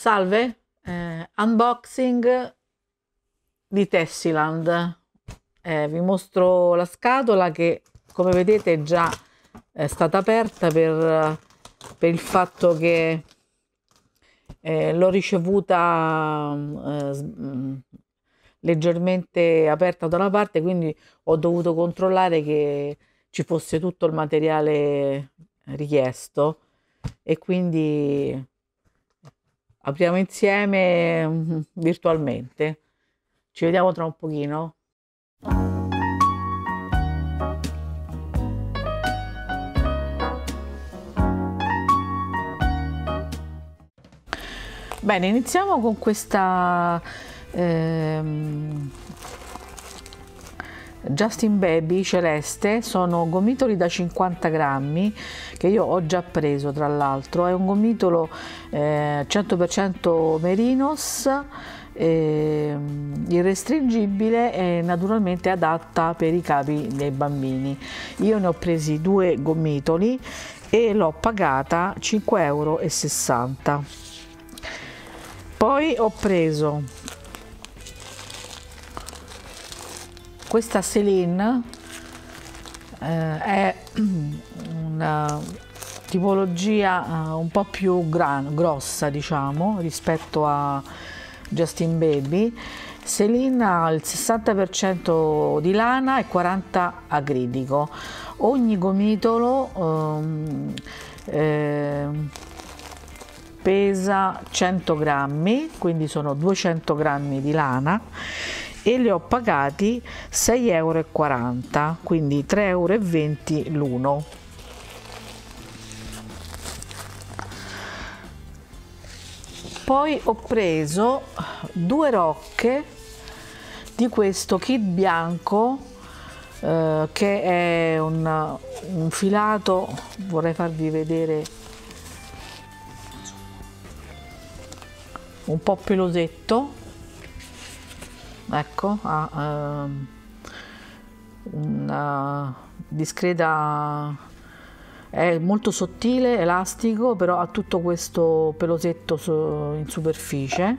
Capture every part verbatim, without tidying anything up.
Salve, eh, unboxing di Tessiland. Eh, vi mostro la scatola che, come vedete, è già è stata aperta per, per il fatto che eh, l'ho ricevuta eh, leggermente aperta da una parte, quindi ho dovuto controllare che ci fosse tutto il materiale richiesto e quindi apriamo insieme mm, virtualmente. Ci vediamo tra un pochino. Bene, iniziamo con questa ehm, Justin Baby celeste. Sono gomitoli da cinquanta grammi che io ho già preso, tra l'altro. È un gomitolo eh, cento per cento merinos, eh, irrestringibile e naturalmente adatta per i capi dei bambini. Io ne ho presi due gomitoli e l'ho pagata cinque e sessanta euro. Poi ho preso questa Celine, eh, è una tipologia eh, un po' più gran, grossa, diciamo, rispetto a Justin Baby. Celine ha il sessanta per cento di lana e quaranta per cento acrilico. Ogni gomitolo ehm, eh, pesa cento grammi, quindi sono duecento grammi di lana, e li ho pagati sei e quaranta euro, quindi tre e venti euro l'uno. Poi ho preso due rocche di questo kit bianco eh, che è un, un filato, vorrei farvi vedere, un po' pelosetto, ecco, ha ehm, una discreta, è molto sottile, elastico, però ha tutto questo pelosetto in superficie.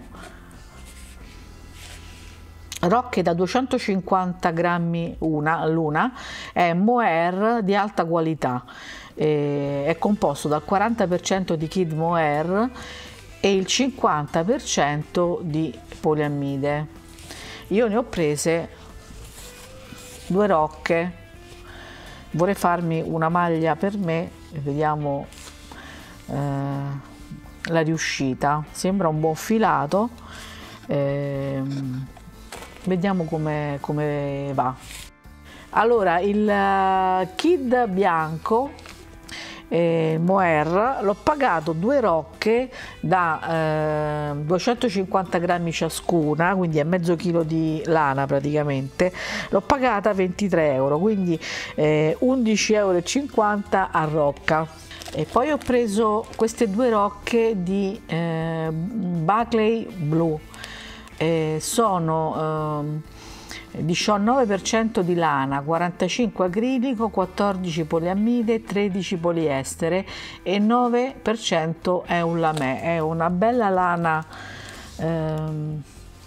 Rocche da duecentocinquanta grammi una, l'una, è mohair di alta qualità, e è composto dal quaranta per cento di kid mohair e il cinquanta per cento di poliammide. Io ne ho prese due rocche, vorrei farmi una maglia per me e vediamo eh, la riuscita. Sembra un buon filato, eh, vediamo come, come va. Allora, il kid bianco Eh, mohair l'ho pagato due rocche da eh, duecentocinquanta grammi ciascuna, quindi è mezzo chilo di lana praticamente. L'ho pagata ventitré euro, quindi eh, undici e cinquanta euro a rocca. E poi ho preso queste due rocche di eh, Buckley Blue, eh, sono eh, diciannove per cento di lana, quarantacinque acrilico, quattordici poliammide, tredici poliestere e nove per cento è un lamè. È una bella lana ehm,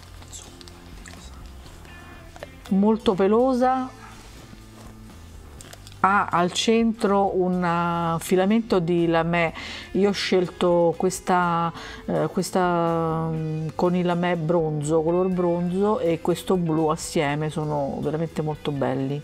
molto pelosa, ha al centro un filamento di lamè. Io ho scelto questa, eh, questa con il lamè bronzo, color bronzo, e questo blu assieme, sono veramente molto belli.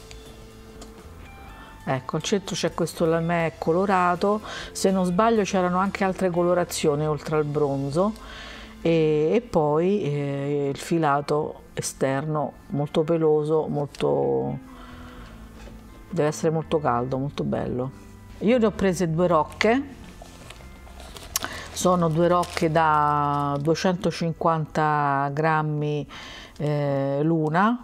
Ecco, al centro c'è questo lamè colorato, se non sbaglio c'erano anche altre colorazioni oltre al bronzo, e, e poi eh, il filato esterno molto peloso, molto, deve essere molto caldo, molto bello. Io ne ho prese due rocche, sono due rocche da duecentocinquanta grammi eh, l'una,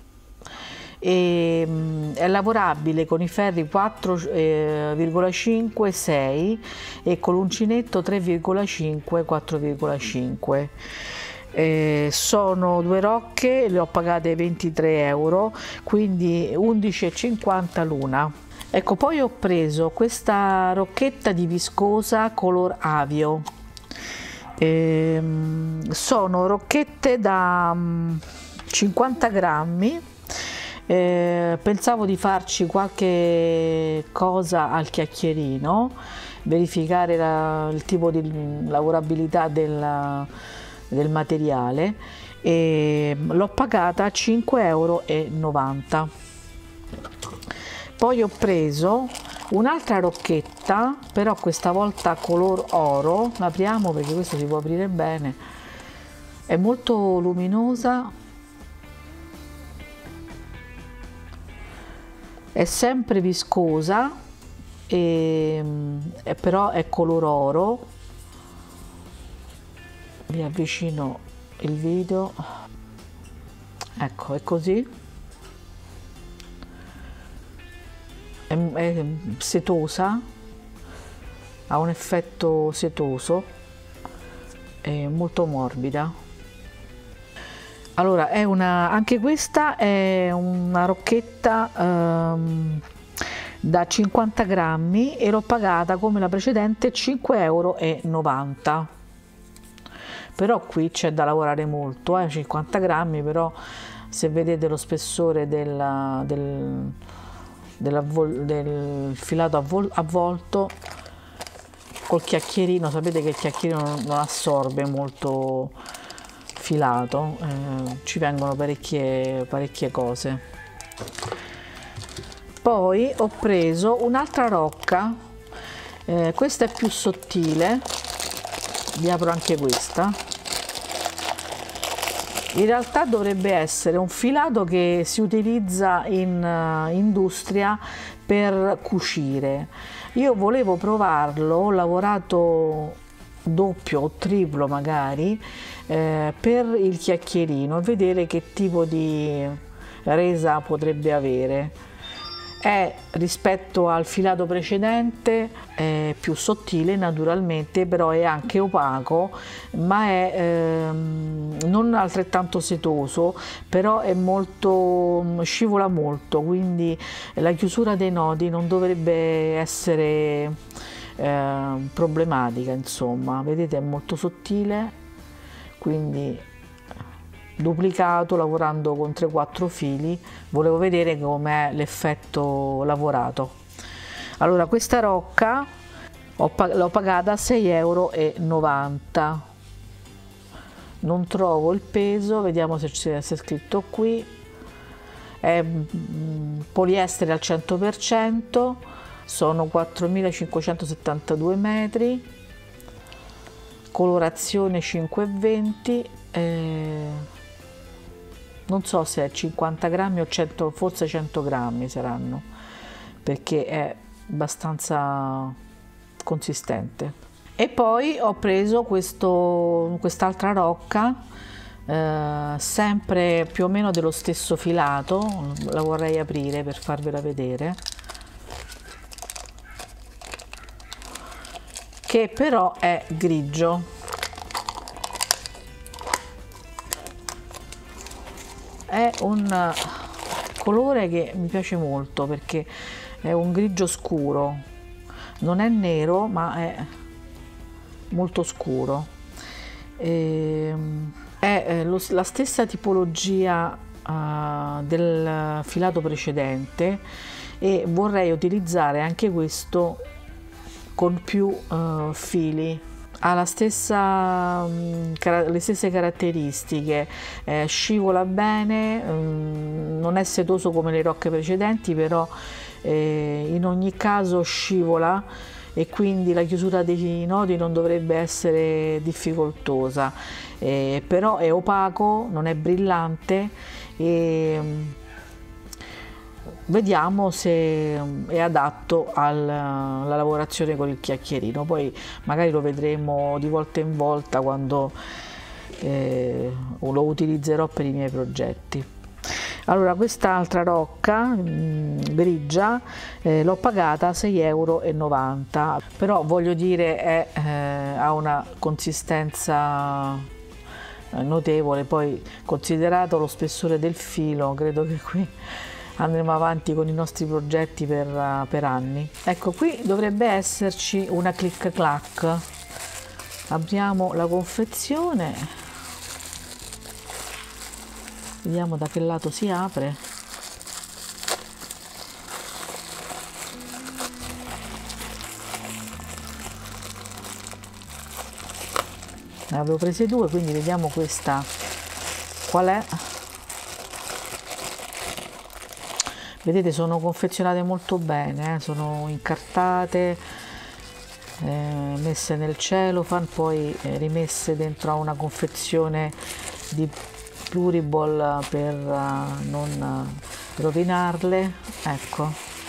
e mh, è lavorabile con i ferri quattro virgola cinque sei e con l'uncinetto tre virgola cinque quattro virgola cinque. Eh, sono due rocche, le ho pagate ventitré euro, quindi undici e cinquanta l'una. Ecco, poi ho preso questa rocchetta di viscosa color avio E, sono rocchette da cinquanta grammi. Eh, pensavo di farci qualche cosa al chiacchierino, verificare la, il tipo di lavorabilità del, del materiale, e l'ho pagata cinque e novanta euro. Poi ho preso un'altra rocchetta, però questa volta color oro. L'apriamo perché questo si può aprire bene, è molto luminosa, è sempre viscosa, e, e però è color oro. Vi avvicino il video, ecco, è così, è, è setosa, ha un effetto setoso, è molto morbida. Allora, è una, anche questa è una rocchetta ehm, da cinquanta grammi e l'ho pagata come la precedente cinque e novanta euro. Però qui c'è da lavorare molto, eh, cinquanta grammi, però se vedete lo spessore della, del, dell'avvol, del filato avvol, avvolto col chiacchierino, sapete che il chiacchierino non, non assorbe molto filato, eh, ci vengono parecchie, parecchie cose. Poi ho preso un'altra rocca, eh, questa è più sottile, vi apro anche questa. In realtà dovrebbe essere un filato che si utilizza in uh, industria per cucire. Io volevo provarlo, ho lavorato doppio o triplo magari eh, per il chiacchierino e vedere che tipo di resa potrebbe avere. È, rispetto al filato precedente, è più sottile naturalmente, però è anche opaco, ma è ehm, non altrettanto setoso, però è molto, scivola molto, quindi la chiusura dei nodi non dovrebbe essere eh, problematica, insomma. Vedete, è molto sottile, quindi duplicato, lavorando con tre quattro fili. Volevo vedere com'è l'effetto lavorato. Allora, questa rocca l'ho pagata sei e novanta euro. Non trovo il peso, vediamo se c'è scritto qui. È poliestere al cento per cento, sono quattromilacinquecentosettantadue metri, colorazione cinque e venti. Eh, non so se è cinquanta grammi o cento, forse cento grammi saranno, perché è abbastanza consistente. E poi ho preso questo, quest'altra rocca, eh, sempre più o meno dello stesso filato, la vorrei aprire per farvela vedere, che però è grigio. È un colore che mi piace molto perché è un grigio scuro, non è nero ma è molto scuro. E è lo, la stessa tipologia uh, del filato precedente e vorrei utilizzare anche questo con più uh, fili. Ha la stessa, le stesse caratteristiche, eh, scivola bene, um, non è setoso come le rocche precedenti, però eh, in ogni caso scivola e quindi la chiusura dei nodi non dovrebbe essere difficoltosa, eh, però è opaco, non è brillante e um, vediamo se è adatto alla, alla lavorazione con il chiacchierino. Poi magari lo vedremo di volta in volta quando eh, lo utilizzerò per i miei progetti. Allora, quest'altra rocca mh, grigia eh, l'ho pagata sei e novanta euro, però voglio dire è, eh, ha una consistenza notevole. Poi, considerato lo spessore del filo, credo che qui andremo avanti con i nostri progetti per, uh, per anni. Ecco, qui dovrebbe esserci una click clack, Apriamo la confezione, vediamo da che lato si apre. Ne avevo prese due, quindi vediamo questa qual è. Vedete, sono confezionate molto bene, eh? Sono incartate, eh, messe nel cellophane, poi eh, rimesse dentro a una confezione di pluriball per uh, non uh, rovinarle. Ecco,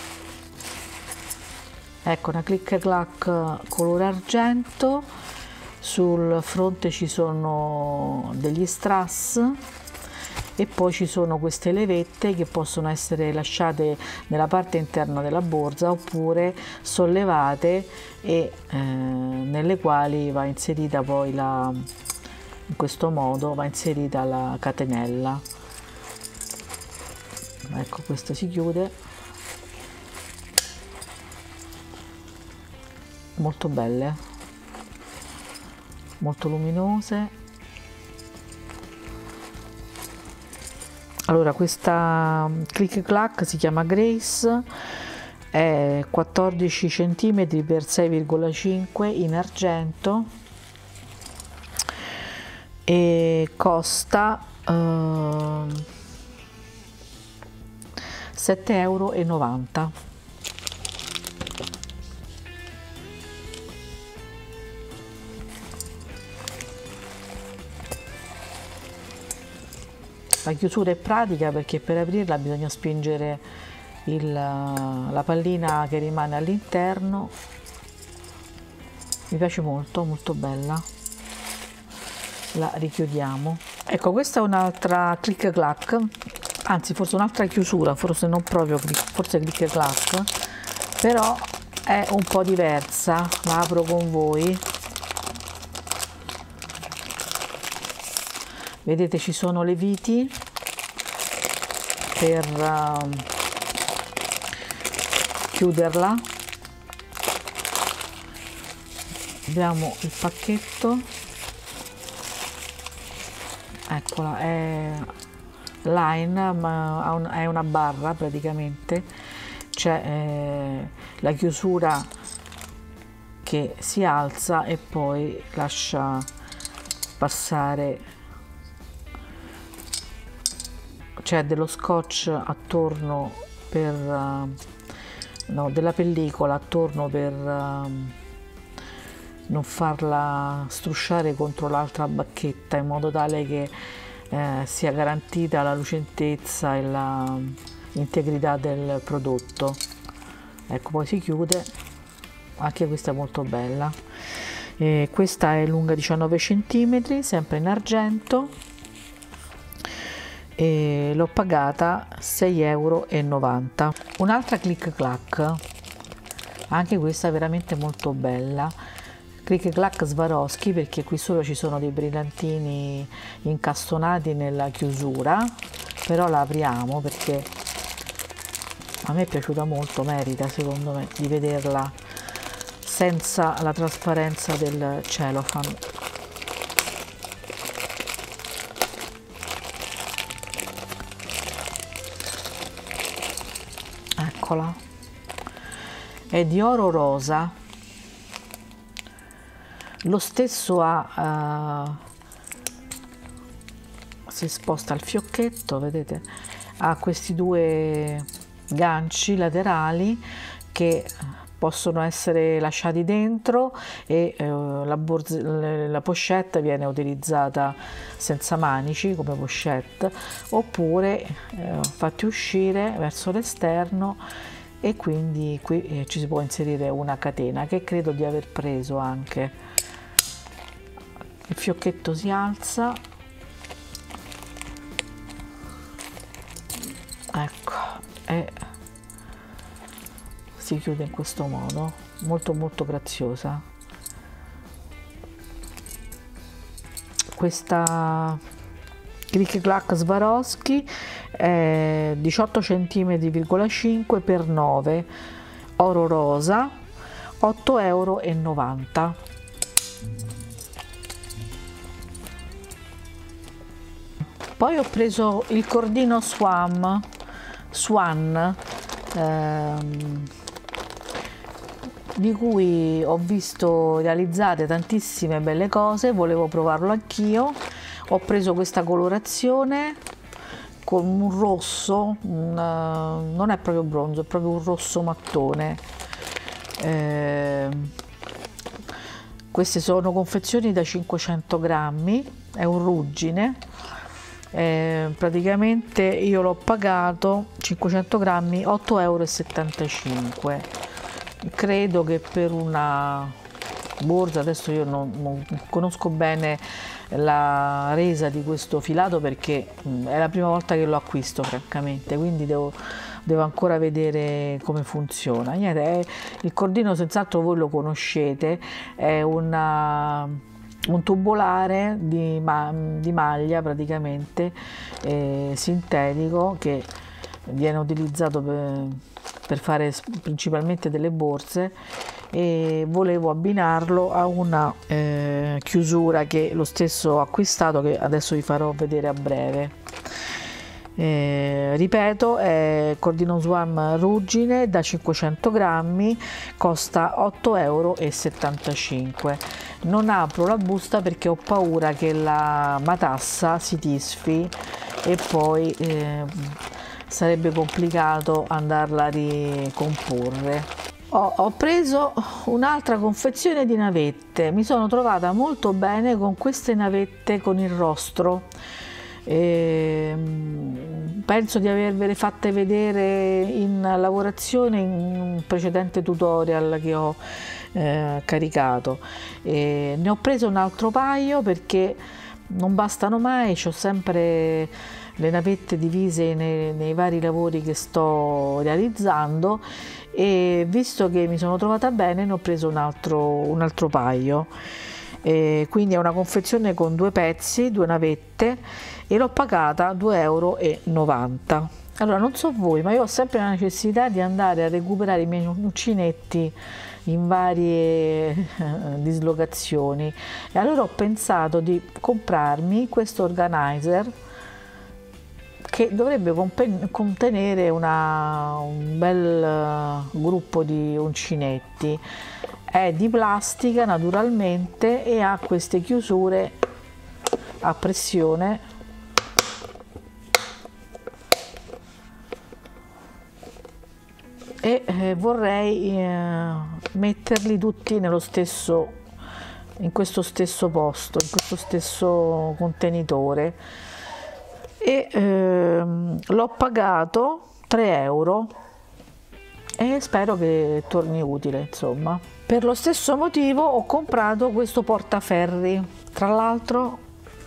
ecco una click clack colore argento. Sul fronte ci sono degli strass e poi ci sono queste levette che possono essere lasciate nella parte interna della borsa oppure sollevate e eh, nelle quali va inserita poi la, in questo modo va inserita la catenella. Ecco, questo si chiude, molto belle, molto luminose. Allora, questa click clack si chiama Grace, è quattordici centimetri per sei virgola cinque in argento e costa eh, sette euro e novanta. La chiusura è pratica perché per aprirla bisogna spingere il, la pallina che rimane all'interno. Mi piace molto, molto bella. La richiudiamo. Ecco, questa è un'altra click clack, anzi forse un'altra chiusura, forse non proprio click, forse click clack, però è un po' diversa. La apro con voi. Vedete, ci sono le viti per uh, chiuderla. Abbiamo il pacchetto, eccola, è line, ma è una barra praticamente. C'è eh, la chiusura che si alza e poi lascia passare. C'è dello scotch attorno per uh, no, della pellicola attorno per uh, non farla strusciare contro l'altra bacchetta, in modo tale che eh, sia garantita la lucentezza e l'integrità del prodotto. Ecco, poi si chiude. Anche questa è molto bella. E questa è lunga diciannove centimetri, sempre in argento. E l'ho pagata sei euro e novanta. Un'altra click clack, anche questa veramente molto bella, click clack Swarovski, perché qui solo ci sono dei brillantini incastonati nella chiusura, però la apriamo perché a me è piaciuta molto, merita secondo me di vederla senza la trasparenza del cellophane. Eccola, è di oro rosa, lo stesso ha, uh, si sposta il fiocchetto, vedete, ha questi due ganci laterali che possono essere lasciati dentro e eh, la, borsa, la pochette viene utilizzata senza manici come pochette, oppure eh, fatti uscire verso l'esterno e quindi qui eh, ci si può inserire una catena che credo di aver preso anche. Il fiocchetto si alza, ecco, e si chiude in questo modo, molto molto graziosa. Questa click clack Swarovski è diciotto centimetri virgola cinque per nove, oro rosa, otto euro e novanta. Poi ho preso il cordino Swan, Swan ehm, di cui ho visto realizzate tantissime belle cose, volevo provarlo anch'io. Ho preso questa colorazione con un rosso, un, non è proprio bronzo, è proprio un rosso mattone. Eh, queste sono confezioni da cinquecento grammi, è un ruggine. Eh, praticamente io l'ho pagato cinquecento grammi otto e settantacinque euro. Credo che per una borsa, adesso io non, non conosco bene la resa di questo filato perché mh, è la prima volta che lo acquisto francamente, quindi devo, devo ancora vedere come funziona. Niente, è, il cordino senz'altro voi lo conoscete, è una, un tubolare di, ma, di maglia praticamente eh, sintetico che viene utilizzato per, per fare principalmente delle borse, e volevo abbinarlo a una eh, chiusura che lo stesso ho acquistato, che adesso vi farò vedere a breve. Eh, ripeto, è cordino Swan ruggine da cinquecento grammi, costa otto e settantacinque euro. Non apro la busta perché ho paura che la matassa si disfi e poi eh, sarebbe complicato andarla a ricomporre. Ho, ho preso un'altra confezione di navette, mi sono trovata molto bene con queste navette con il rostro. E penso di avervele fatte vedere in lavorazione in un precedente tutorial che ho eh, caricato. E ne ho preso un altro paio perché non bastano mai, ho sempre le navette divise nei, nei vari lavori che sto realizzando, e visto che mi sono trovata bene ne ho preso un altro, un altro paio. E quindi è una confezione con due pezzi, due navette, e l'ho pagata due e novanta euro. Allora, non so voi, ma io ho sempre la necessità di andare a recuperare i miei uncinetti in varie eh, dislocazioni, e allora ho pensato di comprarmi questo organizer che dovrebbe contenere una, un bel gruppo di uncinetti. È di plastica naturalmente e ha queste chiusure a pressione e eh, vorrei eh, metterli tutti nello stesso, in questo stesso posto, in questo stesso contenitore, e ehm, l'ho pagato tre euro e spero che torni utile, insomma. Per lo stesso motivo ho comprato questo portaferri, tra l'altro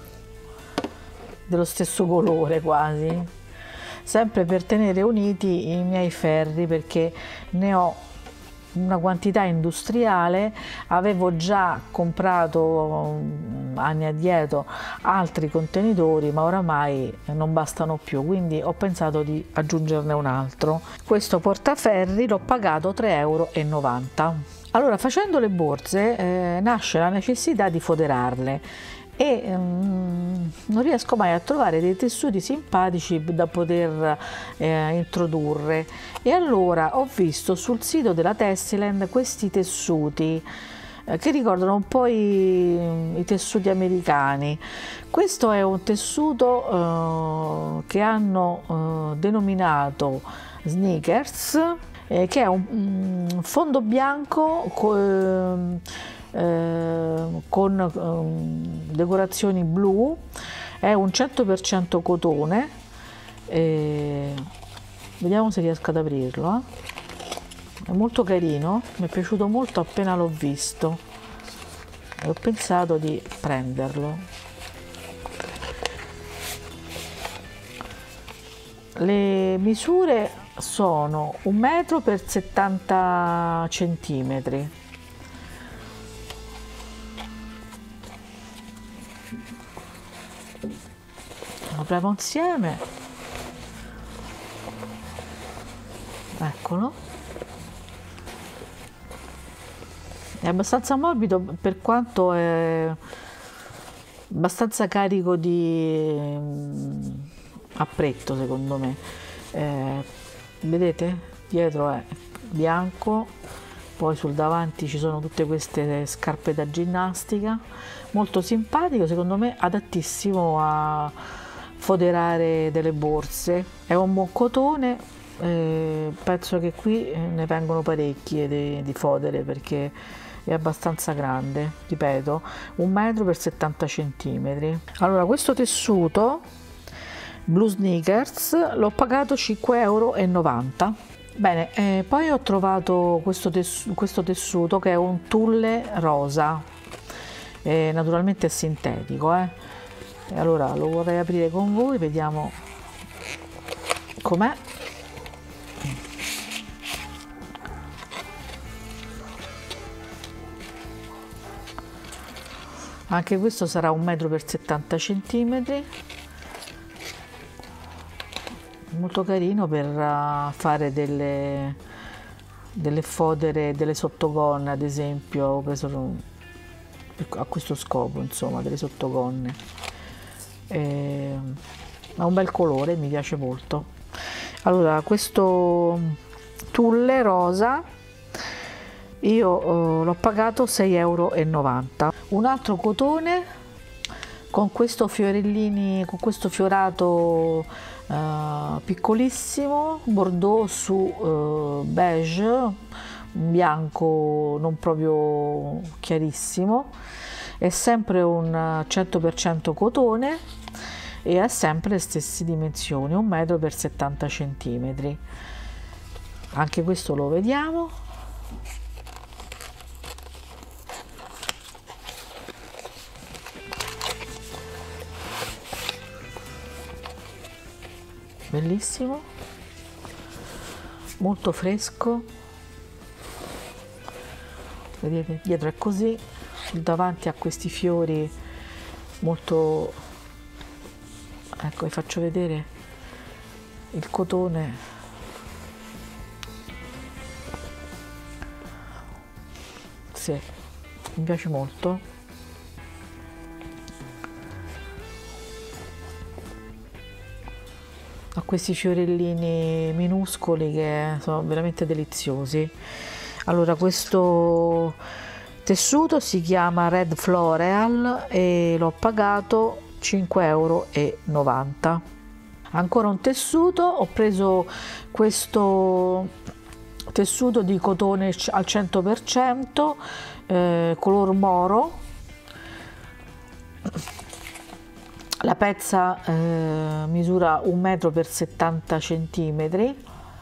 dello stesso colore quasi, sempre per tenere uniti i miei ferri, perché ne ho una quantità industriale. Avevo già comprato anni addietro altri contenitori, ma oramai non bastano più, quindi ho pensato di aggiungerne un altro. Questo portaferri l'ho pagato tre e novanta euro. Allora, facendo le borse eh, nasce la necessità di foderarle e um, non riesco mai a trovare dei tessuti simpatici da poter eh, introdurre, e allora ho visto sul sito della Tessiland questi tessuti eh, che ricordano un po' i, i tessuti americani. Questo è un tessuto eh, che hanno eh, denominato Sneakers, eh, che è un, un fondo bianco con, eh, con eh, decorazioni blu, è un cento per cento cotone, eh, vediamo se riesco ad aprirlo, eh. È molto carino, mi è piaciuto molto appena l'ho visto e ho pensato di prenderlo. Le misure sono un metro per settanta centimetri. Lo apriamo insieme, eccolo, è abbastanza morbido per quanto è, abbastanza carico di mm, appretto secondo me. Eh, vedete? Dietro è bianco, poi sul davanti ci sono tutte queste scarpe da ginnastica, molto simpatico, secondo me adattissimo a foderare delle borse. È un buon cotone, eh, penso che qui ne vengono parecchie di, di fodere perché è abbastanza grande, ripeto, un metro per settanta centimetri. Allora, questo tessuto Blue Sneakers l'ho pagato cinque euro e novanta. Bene, eh, poi ho trovato questo, tess questo tessuto che è un tulle rosa, eh, naturalmente è sintetico, eh. E allora lo vorrei aprire con voi, vediamo com'è. Anche questo sarà un metro per settanta centimetri, molto carino per uh, fare delle, delle fodere, delle sottogonne, ad esempio. Ho preso a questo scopo, insomma, delle sottogonne. E, ha un bel colore, mi piace molto. Allora, questo tulle rosa io uh, l'ho pagato sei euro e novanta. Un altro cotone con questo fiorellini, con questo fiorato uh, piccolissimo, bordeaux su uh, beige, un bianco non proprio chiarissimo. È sempre un cento per cento cotone e ha sempre le stesse dimensioni, un metro per settanta centimetri. Anche questo lo vediamo. Bellissimo, molto fresco, vedete, dietro è così, davanti a questi fiori molto, ecco, vi faccio vedere il cotone, sì, mi piace molto. Ha questi fiorellini minuscoli che sono veramente deliziosi. Allora, questo tessuto si chiama Red Floreal e l'ho pagato cinque euro e novanta. Ancora un tessuto, ho preso questo tessuto di cotone al cento per cento, eh, color moro. La pezza eh, misura un metro per settanta centimetri.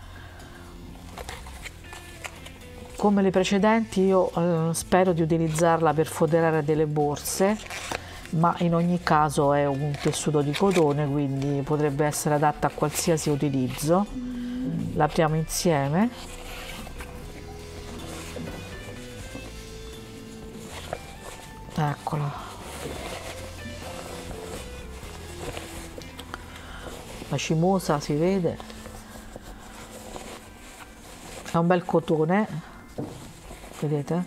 Come le precedenti io eh, spero di utilizzarla per foderare delle borse, ma in ogni caso è un tessuto di cotone, quindi potrebbe essere adatta a qualsiasi utilizzo. L'apriamo insieme. Eccola. La cimosa si vede, è un bel cotone, vedete,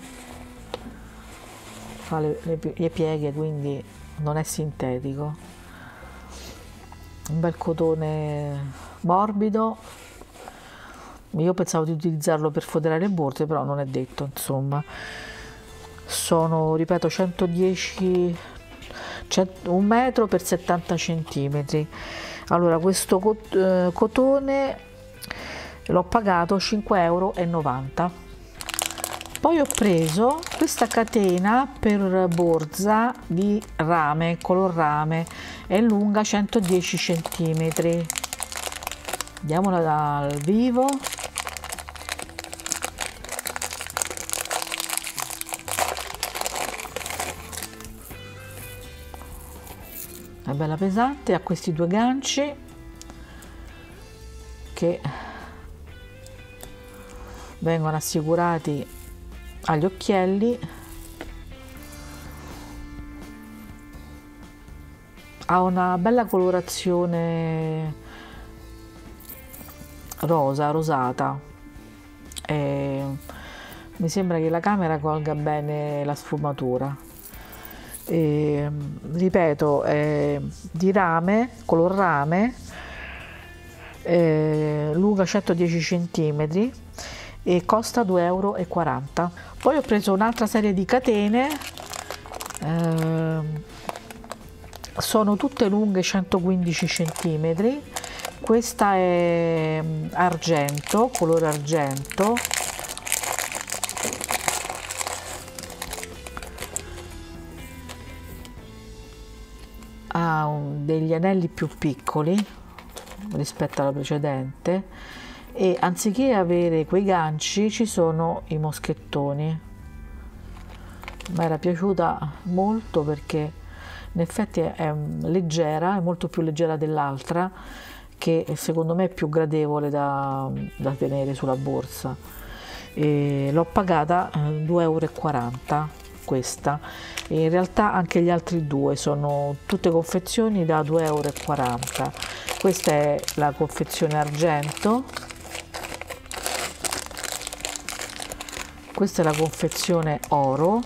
fa le, le, le pieghe, quindi non è sintetico, un bel cotone morbido. Io pensavo di utilizzarlo per foderare le borse, però non è detto, insomma. Sono, ripeto, centodieci, un metro per settanta centimetri. Allora, questo cot eh, cotone l'ho pagato cinque euro e novanta. Poi ho preso questa catena per borsa di rame, color rame, è lunga centodieci centimetri. Vediamola dal vivo. È bella pesante, ha questi due ganci che vengono assicurati agli occhielli. Ha una bella colorazione rosa, rosata. E mi sembra che la camera colga bene la sfumatura. E, ripeto, è di rame, color rame, eh, lunga centodieci centimetri e costa due euro e quaranta. Poi ho preso un'altra serie di catene, eh, sono tutte lunghe centoquindici centimetri. Questa è argento, colore argento, ha un, degli anelli più piccoli rispetto alla precedente e anziché avere quei ganci ci sono i moschettoni. Mi era piaciuta molto perché in effetti è leggera, è molto più leggera dell'altra, che secondo me è più gradevole da, da tenere sulla borsa. L'ho pagata due euro e quaranta questa, e in realtà anche gli altri due sono tutte confezioni da due euro e quaranta. Questa è la confezione argento, questa è la confezione oro,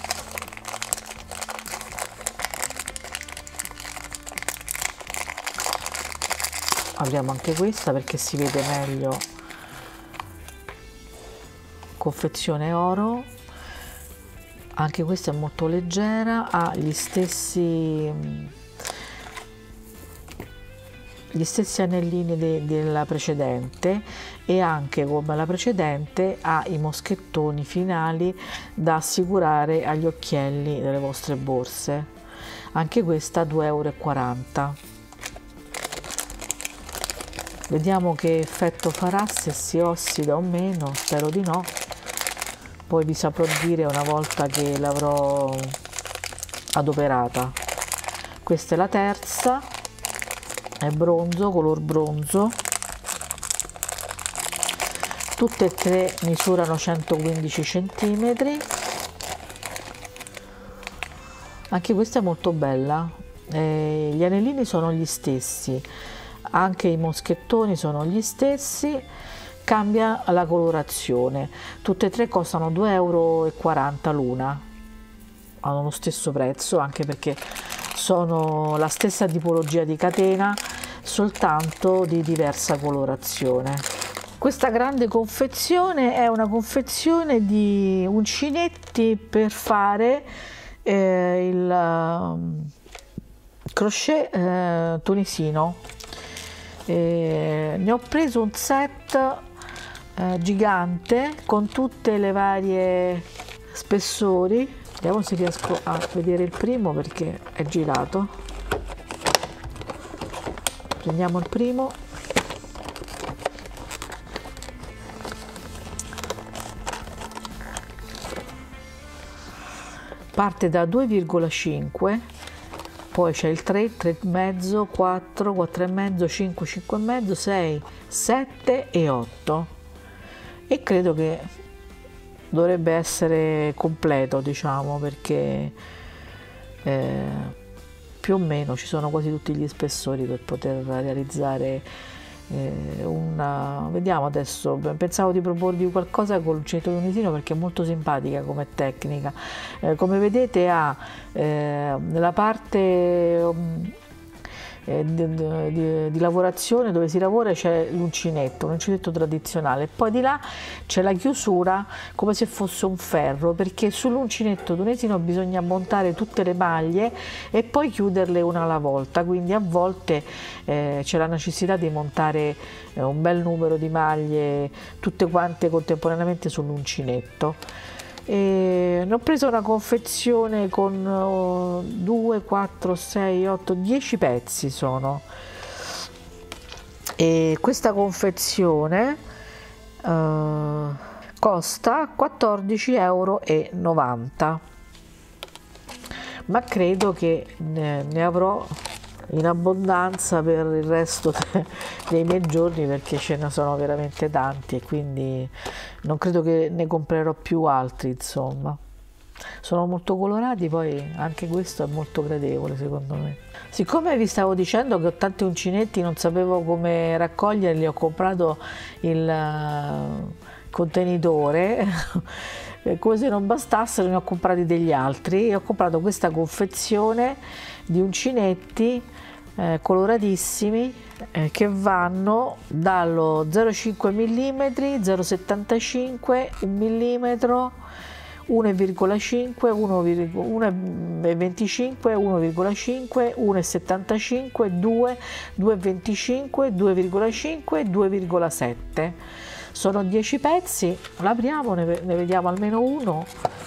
apriamo anche questa perché si vede meglio. Confezione oro, anche questa è molto leggera, ha gli stessi gli stessi anellini de, della precedente e anche come la precedente ha i moschettoni finali da assicurare agli occhielli delle vostre borse. Anche questa due euro e quaranta. Vediamo che effetto farà, se si ossida o meno, spero di no. Poi vi saprò dire una volta che l'avrò adoperata. Questa è la terza, è bronzo, color bronzo. Tutte e tre misurano centoquindici centimetri. Anche questa è molto bella. Eh, gli anellini sono gli stessi. Anche i moschettoni sono gli stessi, cambia la colorazione. Tutte e tre costano due euro e quaranta l'una, hanno lo stesso prezzo anche perché sono la stessa tipologia di catena, soltanto di diversa colorazione. Questa grande confezione è una confezione di uncinetti per fare eh, il crochet eh, tunisino. Eh, ne ho preso un set eh, gigante con tutte le varie spessori. Vediamo se riesco a vedere il primo perché è girato. Prendiamo il primo. Parte da due virgola cinque. Poi c'è il tre, tre e mezzo, quattro, quattro e mezzo, cinque, cinque e mezzo, sei, sette e otto. E credo che dovrebbe essere completo, diciamo, perché eh, più o meno ci sono quasi tutti gli spessori per poter realizzare eh, una... Vediamo adesso, pensavo di proporvi qualcosa con l'uncinetto tunisino perché è molto simpatica come tecnica. Eh, come vedete ha eh, nella parte um, eh, di, di, di lavorazione dove si lavora c'è l'uncinetto, un uncinetto tradizionale, poi di là c'è la chiusura come se fosse un ferro, perché sull'uncinetto tunisino bisogna montare tutte le maglie e poi chiuderle una alla volta, quindi a volte eh, c'è la necessità di montare eh, un bel numero di maglie tutte quante contemporaneamente sull'uncinetto. E ne ho preso una confezione con due, quattro, sei, otto, dieci pezzi sono, e questa confezione eh, costa quattordici euro e novanta, ma credo che ne, ne avrò in abbondanza per il resto dei miei giorni perché ce ne sono veramente tanti e quindi non credo che ne comprerò più altri, insomma. Sono molto colorati, poi anche questo è molto gradevole secondo me. Siccome vi stavo dicendo che ho tanti uncinetti, non sapevo come raccoglierli, ho comprato il contenitore eh, come se non bastassero, ne ho comprati degli altri e ho comprato questa confezione di uncinetti eh, coloratissimi eh, che vanno dallo zero virgola cinque millimetri, zero virgola settantacinque, un millimetro, uno virgola cinque, uno virgola venticinque, uno virgola cinque, uno virgola settantacinque, due, due virgola venticinque, due virgola cinque, due virgola sette. Sono dieci pezzi, l'apriamo, ne, ne vediamo almeno uno.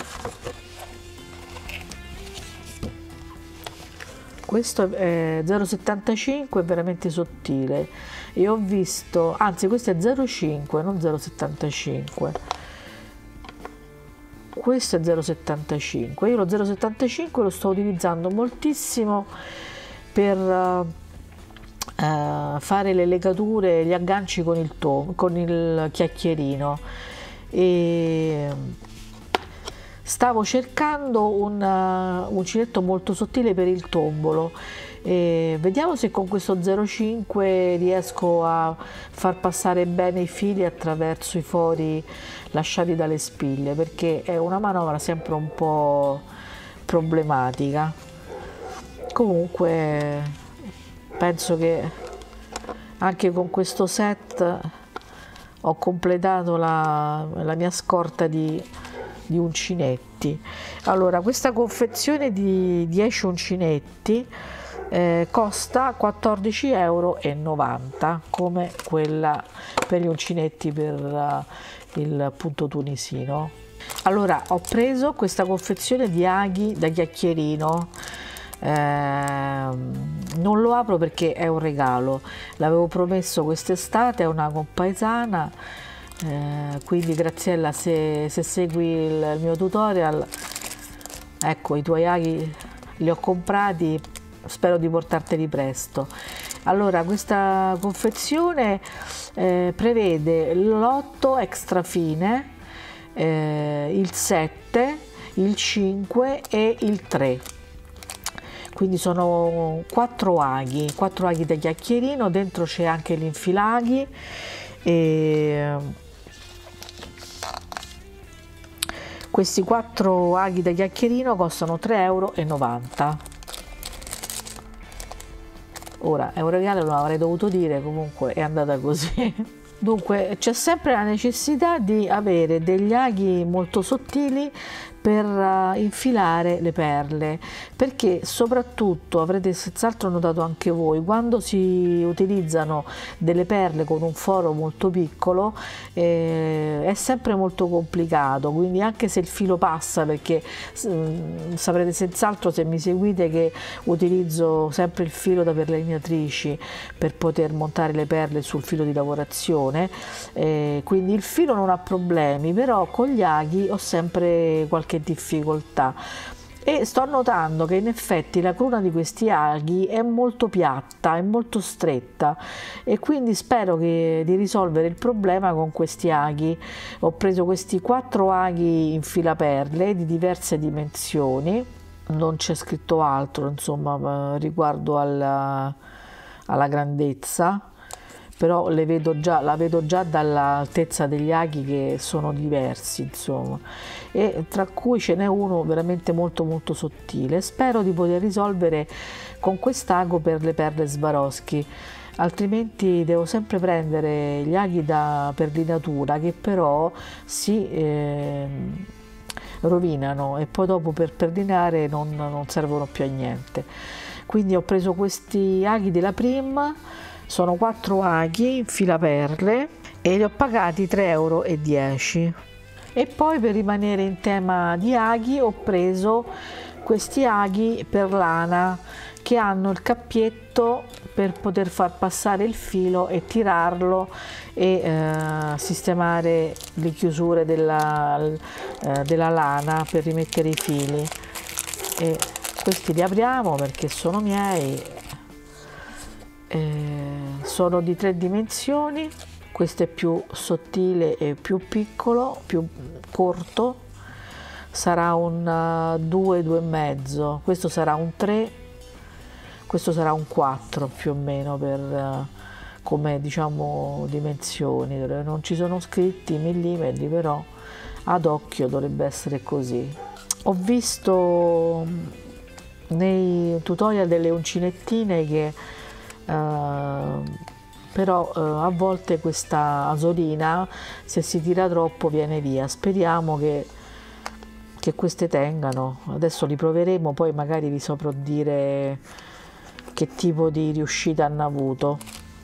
Questo è zero virgola settantacinque, è veramente sottile e ho visto, anzi questo è zero virgola cinque, non zero virgola settantacinque. Questo è zero virgola settantacinque, io lo zero virgola settantacinque lo sto utilizzando moltissimo per uh, uh, fare le legature, gli agganci con il, tom, con il chiacchierino, e stavo cercando un uh, uncinetto molto sottile per il tombolo. E vediamo se con questo zero virgola cinque riesco a far passare bene i fili attraverso i fori lasciati dalle spille, perché è una manovra sempre un po' problematica. Comunque penso che anche con questo set ho completato la, la mia scorta di, di uncinetti. Allora, questa confezione di dieci uncinetti Eh, costa quattordici euro e novanta, come quella per gli uncinetti per uh, il punto tunisino. Allora, ho preso questa confezione di aghi da chiacchierino, eh, non lo apro perché è un regalo, l'avevo promesso quest'estate a una compaesana, eh, quindi Graziella, se, se segui il, il mio tutorial, ecco, i tuoi aghi li ho comprati, spero di portarteli presto. Allora, questa confezione eh, prevede l'otto extra fine, eh, il sette, il cinque e il tre, quindi sono quattro aghi, quattro aghi da chiacchierino, dentro c'è anche l'infilaghi e questi quattro aghi da chiacchierino costano tre euro e novanta. Ora, è un regalo, non l'avrei dovuto dire, comunque è andata così. Dunque, c'è sempre la necessità di avere degli aghi molto sottili per uh, infilare le perle, perché soprattutto, avrete senz'altro notato anche voi, quando si utilizzano delle perle con un foro molto piccolo eh, è sempre molto complicato, quindi anche se il filo passa, perché eh, saprete senz'altro, se mi seguite, che utilizzo sempre il filo da perlinatrici per poter montare le perle sul filo di lavorazione, eh, quindi il filo non ha problemi, però con gli aghi ho sempre qualche difficoltà e sto notando che in effetti la cruna di questi aghi è molto piatta, è molto stretta, e quindi spero che, di risolvere il problema con questi aghi. Ho preso questi quattro aghi in filaperle di diverse dimensioni, non c'è scritto altro insomma riguardo alla, alla grandezza, però le vedo già, la vedo già dall'altezza degli aghi che sono diversi, insomma, e tra cui ce n'è uno veramente molto molto sottile. Spero di poter risolvere con quest'ago per le perle Swarovski, altrimenti devo sempre prendere gli aghi da perlinatura che però si eh, rovinano e poi dopo per perlinare non, non servono più a niente. Quindi ho preso questi aghi della Prim, sono quattro aghi in filaperle e li ho pagati tre euro e dieci. E poi, per rimanere in tema di aghi, ho preso questi aghi per lana che hanno il cappietto per poter far passare il filo e tirarlo e eh, sistemare le chiusure della, eh, della lana per rimettere i fili. E questi li apriamo perché sono miei. Eh, sono di tre dimensioni, questo è più sottile e più piccolo, più corto, sarà un due, due e mezzo, questo sarà un tre, questo sarà un quattro più o meno per uh, come diciamo dimensioni, non ci sono scritti i millimetri, però ad occhio dovrebbe essere così. Ho visto nei tutorial delle uncinettine che eh, però eh, a volte questa asolina, se si tira troppo, viene via. Speriamo che, che queste tengano. Adesso li proveremo, poi magari vi saprò dire che tipo di riuscita hanno avuto.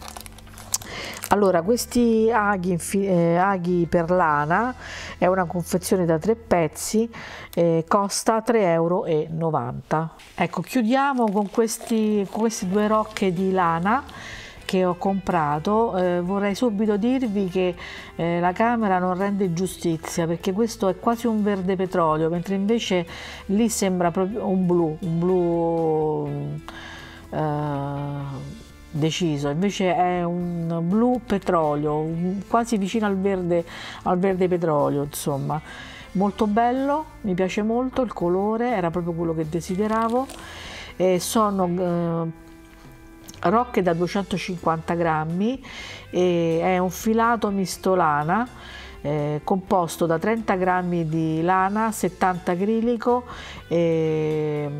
Allora, questi aghi, eh, aghi per lana è una confezione da tre pezzi, eh, costa tre e novanta euro. Ecco, chiudiamo con questi, con queste due rocche di lana che ho comprato. Eh, vorrei subito dirvi che eh, la camera non rende giustizia, perché questo è quasi un verde petrolio, mentre invece lì sembra proprio un blu, un blu eh, deciso, invece è un blu petrolio, quasi vicino al verde, al verde petrolio, insomma. Molto bello, mi piace molto il colore, era proprio quello che desideravo. E sono eh, rocche da duecentocinquanta grammi e è un filato misto lana, eh, composto da trenta grammi di lana, settanta acrilico. E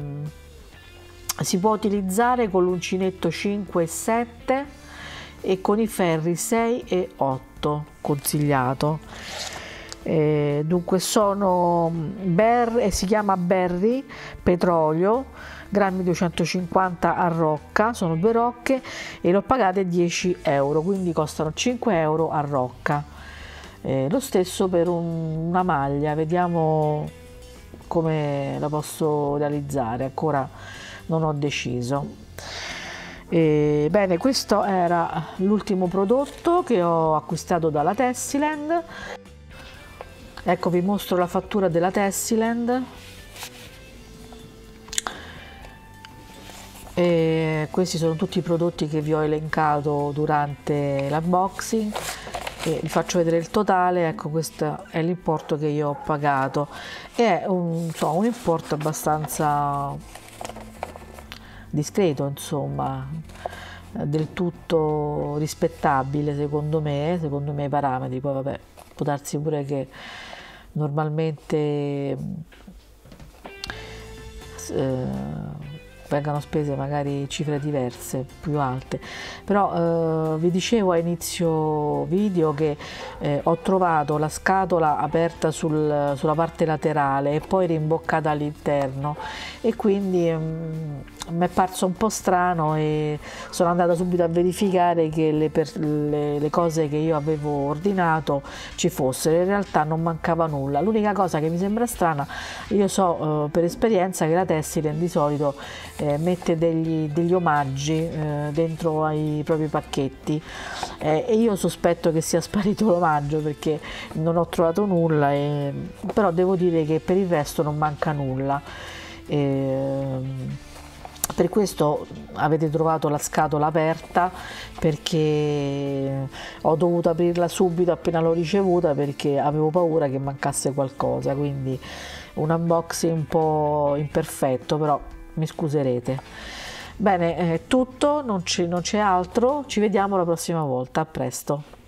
si può utilizzare con l'uncinetto cinque e sette e con i ferri sei e otto consigliato. Eh, dunque sono Berry, eh, si chiama Berry petrolio, grammi duecentocinquanta a rocca, sono due rocche e l'ho pagate dieci euro, quindi costano cinque euro a rocca. Eh, lo stesso per un, una maglia, vediamo come la posso realizzare, ancora non ho deciso. E, bene, questo era l'ultimo prodotto che ho acquistato dalla Tessiland. Ecco, vi mostro la fattura della Tessiland. E questi sono tutti i prodotti che vi ho elencato durante l'unboxing e vi faccio vedere il totale. Ecco, questo è l'importo che io ho pagato e è un, insomma, un importo abbastanza discreto, insomma, del tutto rispettabile secondo me, secondo i miei parametri. Poi vabbè, può darsi pure che normalmente eh, vengano spese magari cifre diverse, più alte, però eh, vi dicevo a inizio video che eh, ho trovato la scatola aperta sul, sulla parte laterale e poi rimboccata all'interno e quindi mh, mi è parso un po' strano e sono andata subito a verificare che le, per, le, le cose che io avevo ordinato ci fossero. In realtà non mancava nulla. L'unica cosa che mi sembra strana, io so eh, per esperienza che la Tessiland di solito eh, mette degli, degli omaggi eh, dentro ai propri pacchetti eh, e io sospetto che sia sparito l'omaggio perché non ho trovato nulla, e, però devo dire che per il resto non manca nulla. E, per questo avete trovato la scatola aperta, perché ho dovuto aprirla subito appena l'ho ricevuta perché avevo paura che mancasse qualcosa, quindi un unboxing un po' imperfetto, però mi scuserete. Bene, è tutto, non c'è altro, ci vediamo la prossima volta, a presto.